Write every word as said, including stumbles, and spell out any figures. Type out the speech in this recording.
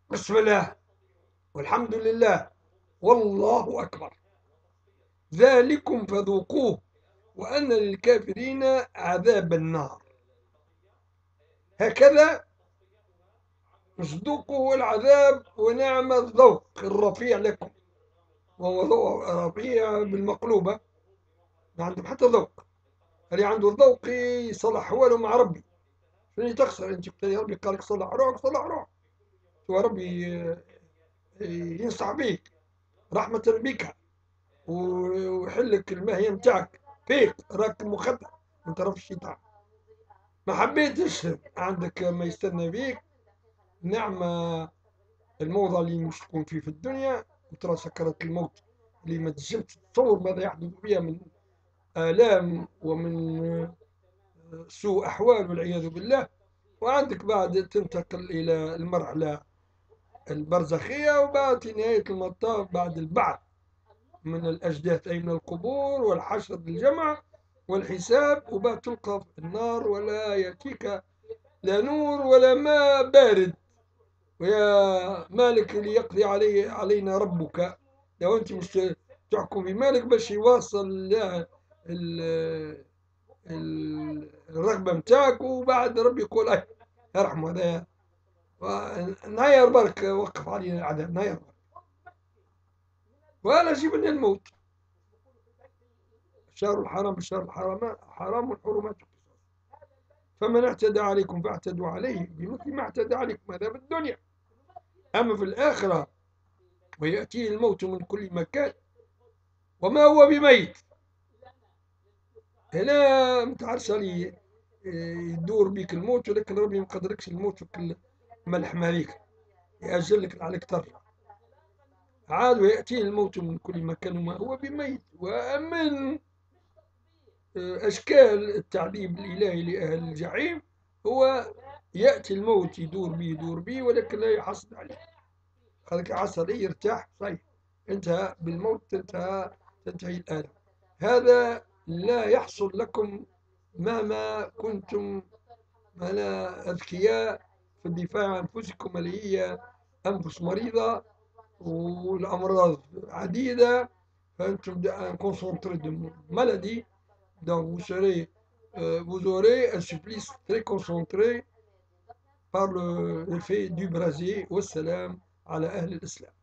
بسم الله والحمد لله والله أكبر. ذلكم فذوقوه وأن للكافرين عذاب النار. هكذا مصدوقه العذاب ونعم الذوق الرفيع لكم، وهو ذوق رفيع بالمقلوبة، ما عندهم حتى ذوق. اللي عنده الذوق يصلح أحواله مع ربي. شنو تخسر أنت؟ ربي قال لك صلح روحك، صلح روحك. هو ربي ينصح بيك رحمة بك ويحلك الماهية متاعك فيك، راك مخدر من طرف الشيطان. ما حبيتش عندك ما يستنى بيك نعمة الموضع اللي مش تكون فيه في الدنيا، وترى سكرات الموت اللي ما تجمش تتصور ماذا يحدث بها من آلام ومن سوء أحوال والعياذ بالله. وعندك بعد تنتقل إلى المرحلة البرزخية، وبعد في نهاية المطاف بعد البعث من الأجداث أي من القبور والحشر للجمع والحساب، وبعد تلقى في النار ولا يأتيك لا نور ولا ماء بارد. ويا مالك اللي يقضي علي علينا ربك. لو أنت مش تحكم في مالك باش يواصل ال- ال- الرغبة متاعك، وبعد ربي يقول أي ارحم هذا ناير برك وقف علينا العذاب ناير، وأنا جيب لنا الموت. الشهر الحرام بالشهر الحرام حرام والحرمات قصاص، فمن اعتدى عليكم فاعتدوا عليه بمثل ما اعتدى عليكم، هذا في الدنيا. أما في الآخرة ويأتيه الموت من كل مكان وما هو بميت. هنا متعرفش عليه يدور بيك الموت، ولكن ربي ما قدركش الموت في كل ملح مالك يأجل لك عليك ترجع عاد. ويأتيه الموت من كل مكان وما هو بميت. ومن أشكال التعذيب الإلهي لأهل الجحيم هو يأتي الموت يدور به يدور به ولكن لا يحصل عليه. خلك عسل يرتاح صحيح، انتهى بالموت، تنتهى تنتهي الآلة. هذا لا يحصل لكم مهما كنتم أنا أذكياء في الدفاع عن أنفسكم، اللي هي أنفس مريضة والأمراض عديدة. فأنتم concentrés de maladie. Donc vous serez, euh, vous aurez un supplice très concentré par le, le fait du brasier. Wassalam ala ahl al-Islam.